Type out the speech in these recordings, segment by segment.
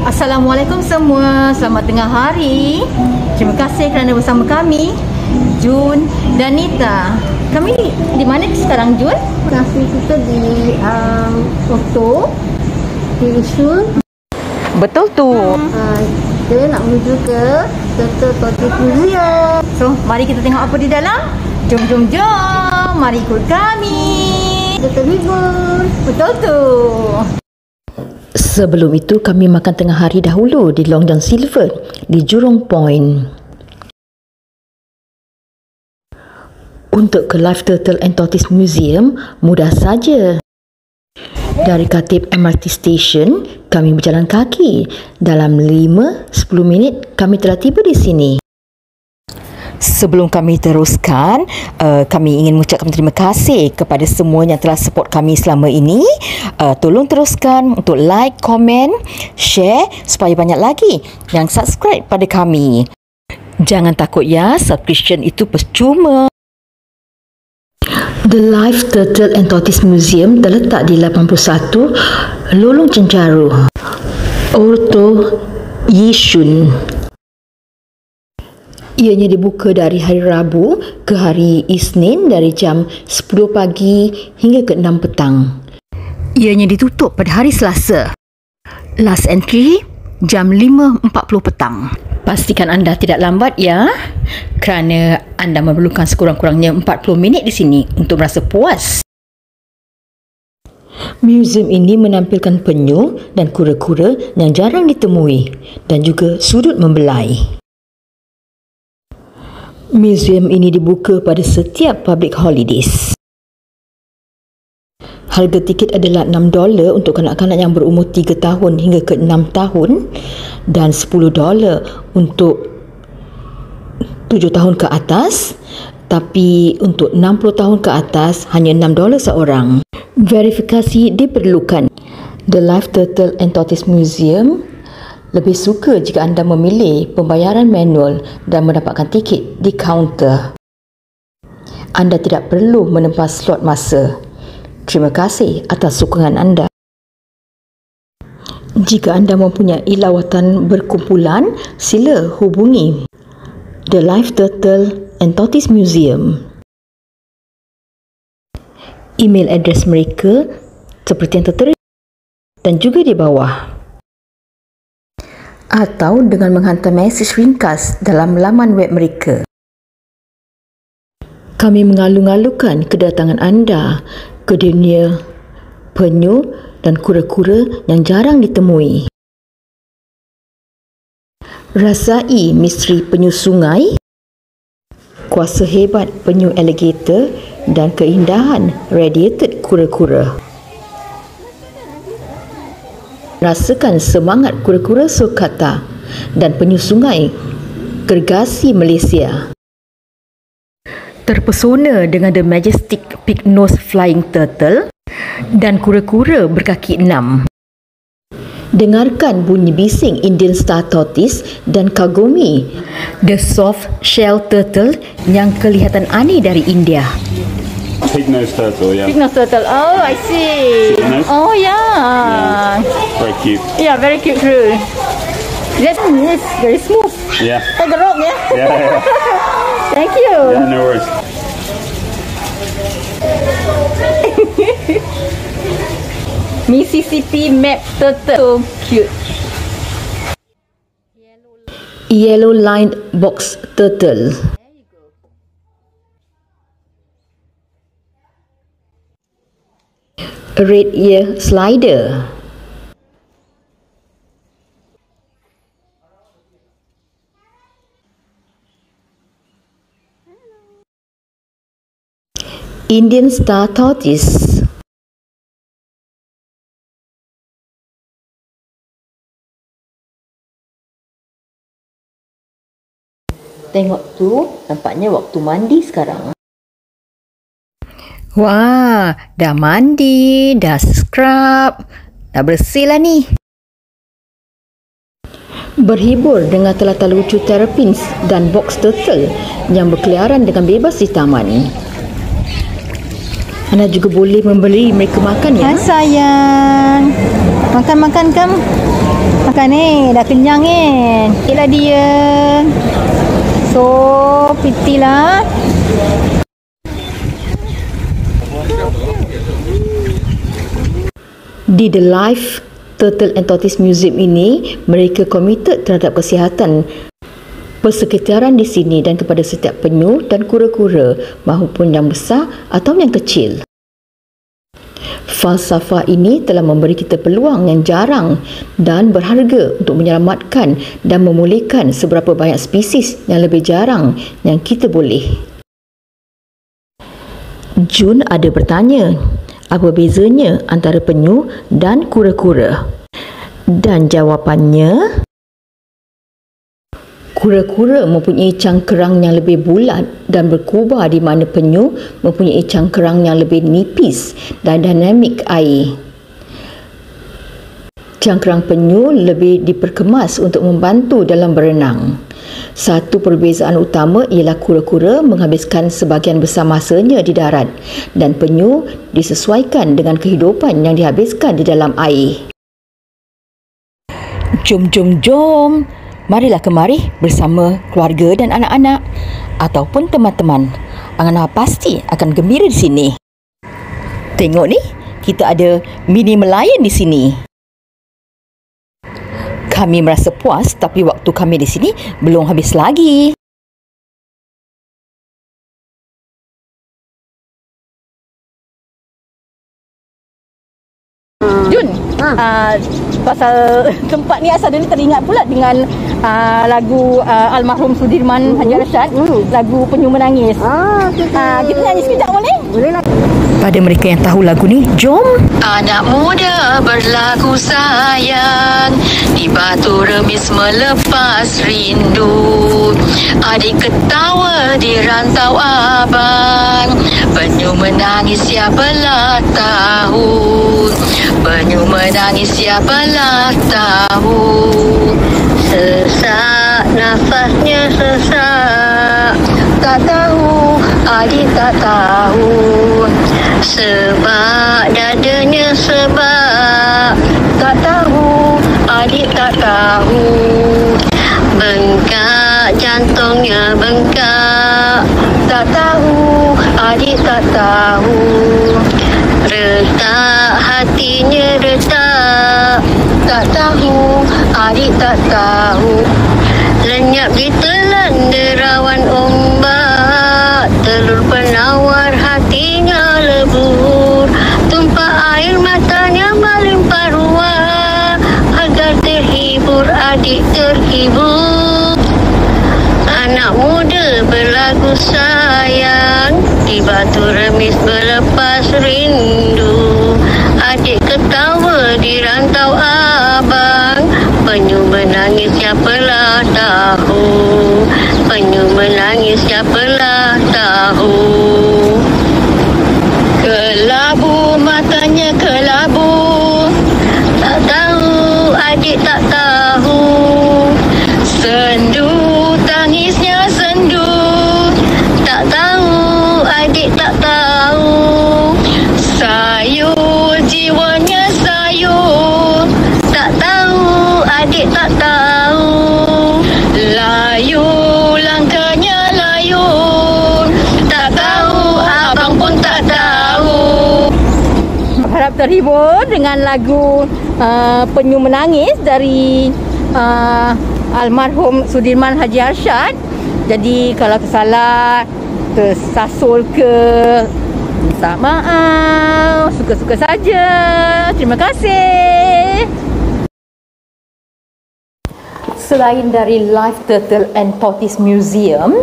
Assalamualaikum semua, selamat tengah hari. Terima kasih kerana bersama kami, Jun dan Nita. Kami di mana sekarang, Jun? Kasih kita di Porto, di Isun. Betul tu. Kita nak menuju ke Turtle Tortoise Museum. So, mari kita tengok apa di dalam. Jom. Mari ikut kami. Kita terhibur. Betul tu. Sebelum itu, kami makan tengah hari dahulu di Long John Silver di Jurong Point. Untuk ke Live Turtle and Tortoise Museum, mudah saja. Dari Khatib MRT Station, kami berjalan kaki. Dalam 5-10 minit, kami telah tiba di sini. Sebelum kami teruskan, kami ingin mengucapkan terima kasih kepada semua yang telah support kami selama ini. Tolong teruskan untuk like, komen, share supaya banyak lagi yang subscribe pada kami. Jangan takut ya, subscription itu percuma. The Live Turtle and Tortoise Museum terletak di 81 Lorong Chencharu, Porto Yishun. Ianya dibuka dari hari Rabu ke hari Isnin dari jam 10 pagi hingga ke 6 petang. Ianya ditutup pada hari Selasa. Last entry jam 5.40 petang. Pastikan anda tidak lambat ya, kerana anda memerlukan sekurang-kurangnya 40 minit di sini untuk merasa puas. Museum ini menampilkan penyu dan kura-kura yang jarang ditemui dan juga sudut membelai. Museum ini dibuka pada setiap public holidays. Harga tiket adalah $6 untuk kanak-kanak yang berumur 3 tahun hingga ke 6 tahun dan $10 untuk 7 tahun ke atas, tapi untuk 60 tahun ke atas hanya $6 seorang. Verifikasi diperlukan. The Live Turtle and Tortoise Museum lebih suka jika anda memilih pembayaran manual dan mendapatkan tiket di kaunter. Anda tidak perlu menempah slot masa. Terima kasih atas sokongan anda. Jika anda mempunyai lawatan berkumpulan, sila hubungi The Live Turtle and Tortoise Museum. Email adres mereka seperti yang tertera dan juga di bawah. Atau dengan menghantar mesej ringkas dalam laman web mereka. Kami mengalu-alukan kedatangan anda ke dunia penyu dan kura-kura yang jarang ditemui. Rasai misteri penyu sungai, kuasa hebat penyu alligator dan keindahan radiated kura-kura. Rasakan semangat kura-kura sulcata dan penyu sungai gergasi Malaysia. Terpesona dengan the majestic pig-nosed flying turtle dan kura-kura berkaki 6. Dengarkan bunyi bising Indian star tortoise dan kagumi, the soft shell turtle yang kelihatan aneh dari India. Pig-nosed turtle, yeah. Pig-nosed turtle. Oh, I see. Pig-nosed? Oh, yeah. Very cute. Yeah, very cute too. Yes, very smooth. Yeah. Like a rock, yeah? Yeah. Thank you. Yeah, no worries. Mississippi map turtle. So cute. Yellow lined box turtle. Red ear slider. Indian star tortoise. Tengok tu, nampaknya waktu mandi sekarang. Wah, dah mandi, dah scrub, dah bersih lah ni. Berhibur dengan telata lucu terrapins dan box turtle yang berkeliaran dengan bebas di taman. Anda juga boleh memberi mereka makan ya. Hai sayang. Makan-makan kan? Makan dah kenyang Itulah dia. So, pitilah. Di The Life Turtle and Tortoise Museum ini, mereka komited terhadap kesihatan persekitaran di sini dan kepada setiap penyu dan kura-kura mahupun yang besar atau yang kecil. Falsafah ini telah memberi kita peluang yang jarang dan berharga untuk menyelamatkan dan memulihkan seberapa banyak spesies yang lebih jarang yang kita boleh. Jun ada bertanya, apa bezanya antara penyu dan kura-kura? Dan jawapannya, kura-kura mempunyai cangkerang yang lebih bulat dan berkubar di mana penyu mempunyai cangkerang yang lebih nipis dan dinamik air. Cangkerang penyu lebih diperkemas untuk membantu dalam berenang. Satu perbezaan utama ialah kura-kura menghabiskan sebahagian besar masanya di darat dan penyu disesuaikan dengan kehidupan yang dihabiskan di dalam air. Jom. Marilah kemari bersama keluarga dan anak-anak ataupun teman-teman. Angana pasti akan gembira di sini. Tengok ni, kita ada mini melayan di sini. Kami merasa puas tapi waktu kami di sini belum habis lagi. Jun, pasal tempat ni asal dia teringat pula dengan lagu almarhum Sudirman Haji Rashad, lagu Penyu Menangis. Kita nyanyi sekejap boleh? Boleh lah. Pada mereka yang tahu lagu ni, jom. Anak muda berlagu sayang, di batu remis melepas rindu. Adik ketawa di rantau abang, penyu menangis siapalah tahu. Penyu menangis siapalah tahu. Sesak nafasnya sesak, tak tahu, adik tak tahu. Sebab dadanya sebab, tak tahu, adik tak tahu. Bengkak jantungnya bengkak, tak tahu, adik tak tahu. Retak hatinya retak, tak tahu, adik tak tahu. Lenyap ditelan derawan ombak, telur penawar hatinya lebur. Tumpah air matanya melimpah ruah, agar terhibur adik terhibur. Anak muda berlagu sayang, di batu remis berlepas rindu. Adik ketawa di rantau abang, penyu menangis siapalah tahu. Penyu menangis siapalah tahu. Kelabu matanya kelabu, tak tahu, adik tak tahu. Sendu tangisnya sendu, tak tahu, adik tak tahu. Sayur jiwanya sayur, tak tahu, adik tak tahu. Layu langkahnya layu, tak tahu, abang pun tak tahu. Harap terhibur dengan lagu Penyu Menangis dari almarhum Sudirman Haji Rashad. Jadi kalau tersalah, tersasul ke, minta maaf, suka-suka saja. Terima kasih. Selain dari Life Turtle and Tortoise Museum,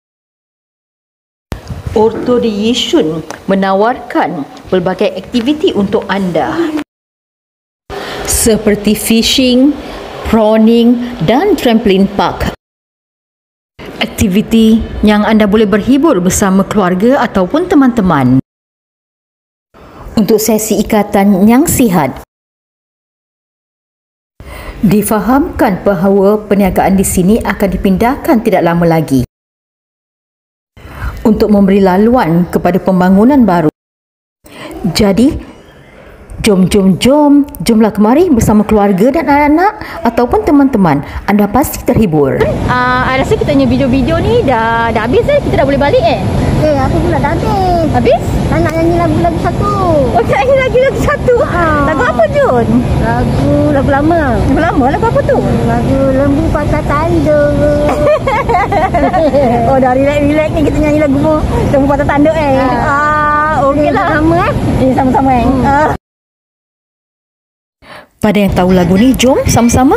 Orto di Yishun menawarkan pelbagai aktiviti untuk anda seperti fishing, prawning dan trampoline park. Aktiviti yang anda boleh berhibur bersama keluarga ataupun teman-teman. Untuk sesi ikatan yang sihat, difahamkan bahawa perniagaan di sini akan dipindahkan tidak lama lagi untuk memberi laluan kepada pembangunan baru. Jadi, Jomlah kemari bersama keluarga dan anak-anak ataupun teman-teman. Anda pasti terhibur. I rasa kita punya video-video ni dah habis dah. Kita dah boleh balik Aku pula dah habis. Habis? Tak nak nyanyi lagu satu. Oh, nak nyanyi lagi satu. Lagu apa Jun? Lagu lama. Lagu lama? Lagu apa tu? Lagu Lembu Patah Tanduk. Oh, dah relax ni kita nyanyi lagu Lembu Patah Tanduk okey lah. Sama sama-sama Pada yang tahu lagu ni, jom sama-sama.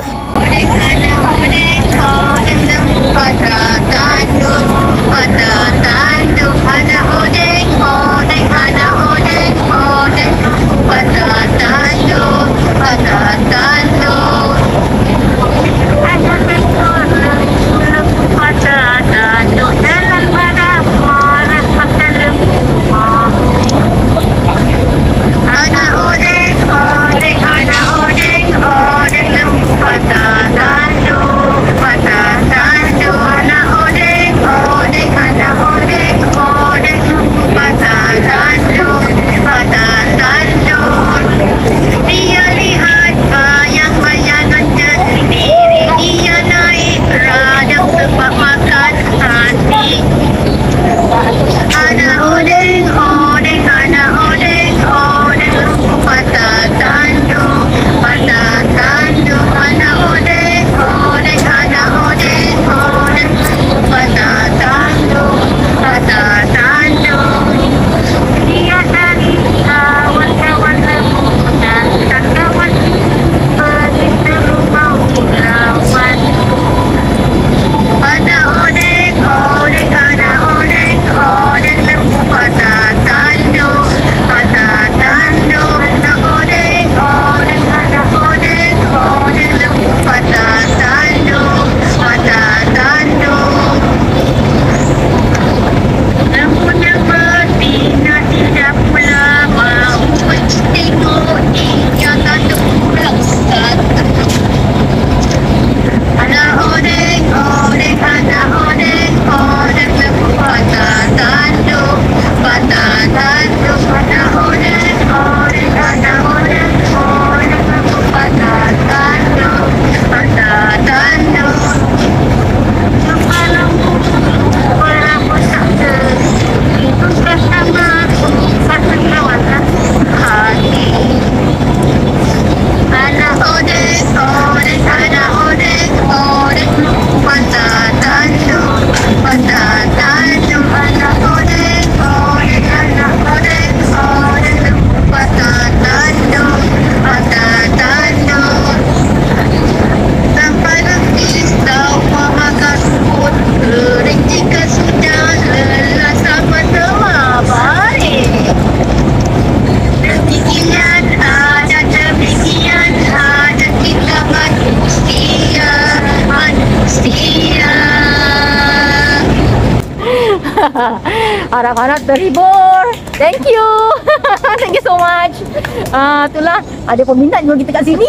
Harap-harap terhibur. Thank you. Thank you so much. Itulah, ada peminat juga kita kat sini.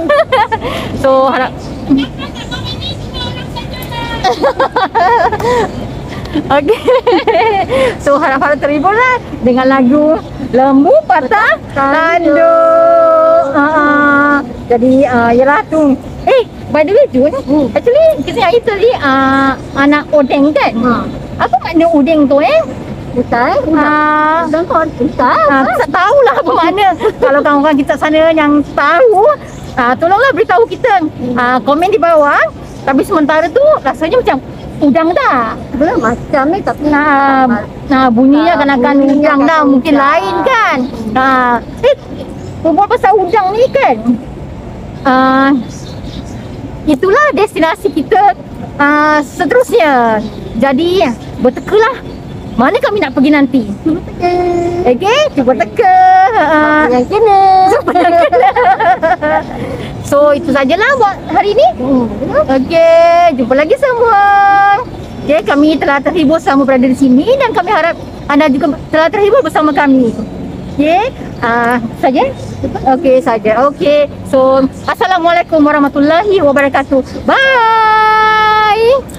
So harap okay. So harap-harap terhibur lah dengan lagu Lembu Patah Tanduk. Jadi yalah tu. By the way Jun, actually kita nyanyi tadi anak odeng kan? Apa makna odeng tu Bukan? Udang kau bukan? Tak tahulah apa makna. Kalau kawan-kawan kita sana yang tahu, tolonglah beritahu kita. Komen di bawah. Tapi sementara tu rasanya macam udang dah. Belum macam ni tapi bunyinya kan udang dah. Mungkin lain kan. Berbual pasal udang ni kan. Itulah destinasi kita seterusnya. Jadi bertekalah. Mana kami nak pergi nanti? Okay, cuba teka. yang kena. So itu sajalah buat hari ni. Okay, jumpa lagi semua. Okay, kami telah terhibur sama berada di sini dan kami harap anda juga telah terhibur bersama kami. Okay, saja? Okay, saja. Okay, so Assalamualaikum warahmatullahi wabarakatuh. Bye.